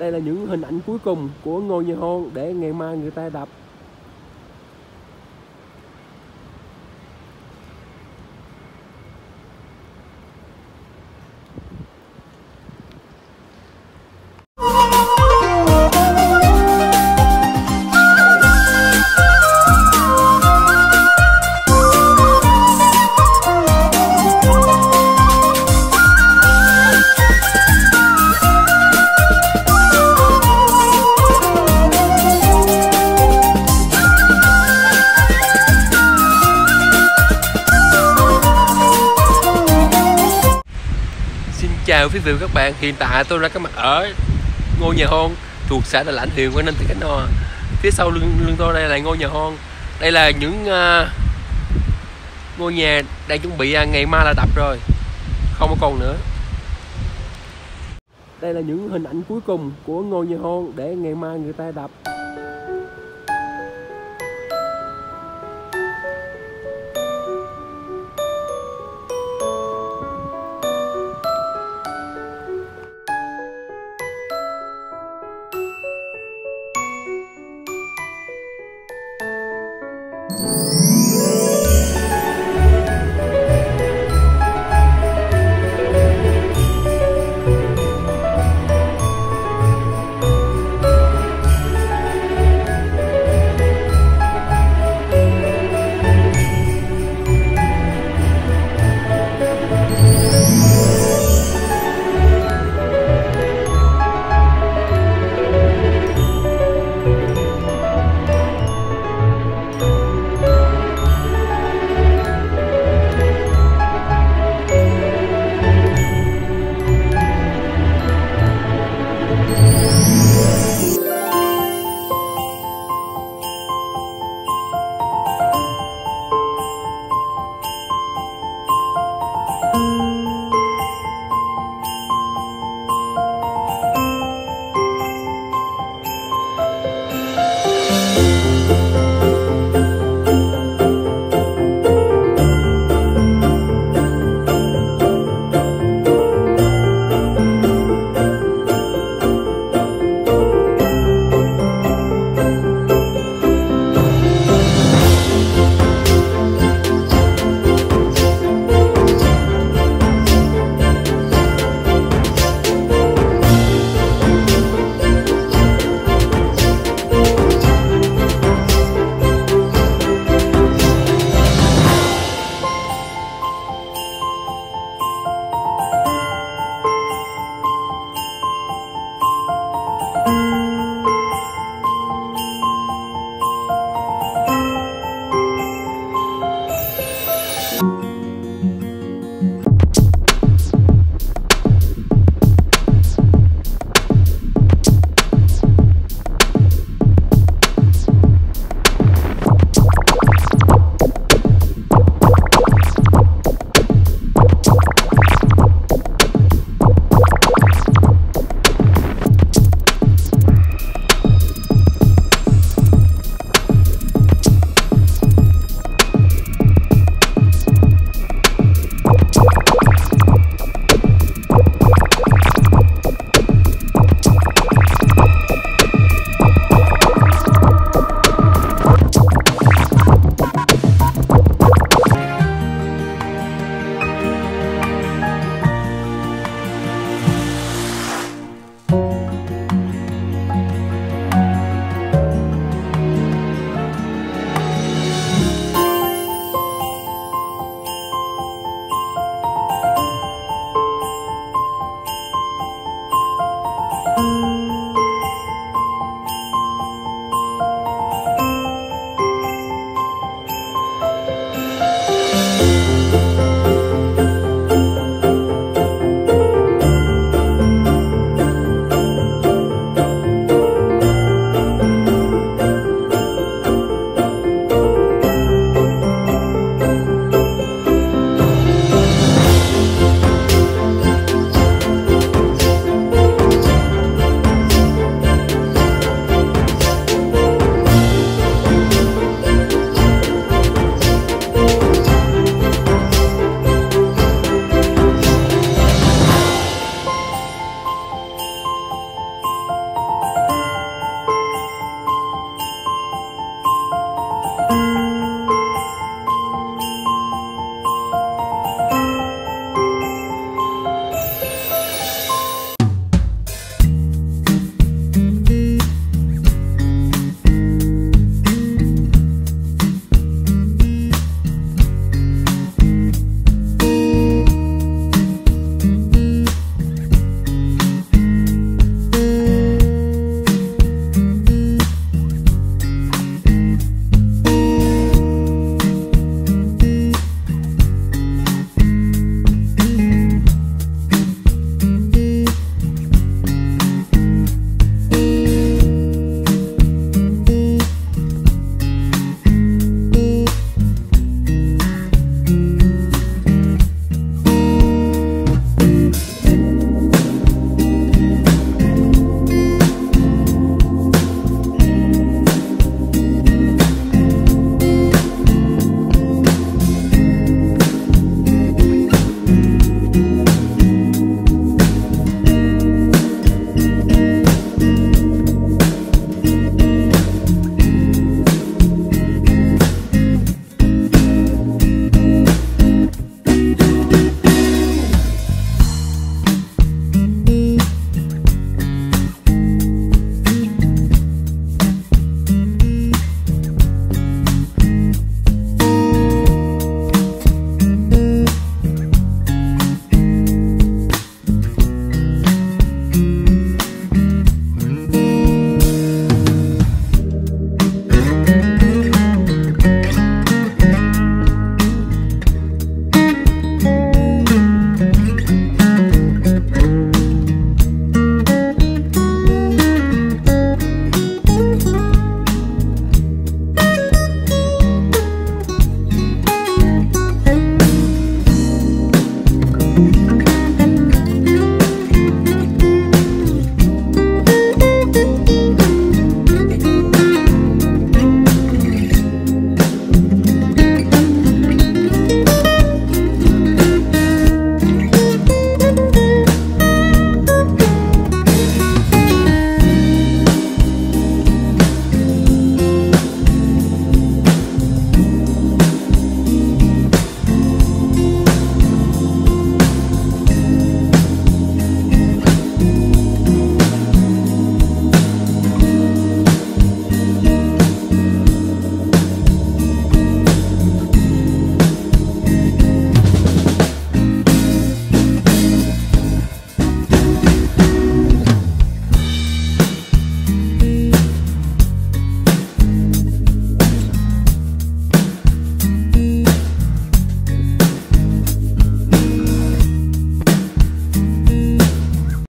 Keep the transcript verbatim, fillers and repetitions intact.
Đây là những hình ảnh cuối cùng của ngôi nhà hoang để ngày mai người ta đập. Chào quý vị và các bạn, hiện tại tôi đã có mặt ở ngôi nhà hoang thuộc xã Đà Lãnh, huyện Quảng Ninh, tỉnh Khánh Hòa. Phía sau lưng, lưng tôi đây là ngôi nhà hoang. Đây là những uh, ngôi nhà đang chuẩn bị uh, ngày mai là đập rồi, không có còn nữa. Đây là những hình ảnh cuối cùng của ngôi nhà hoang để ngày mai người ta đập. Música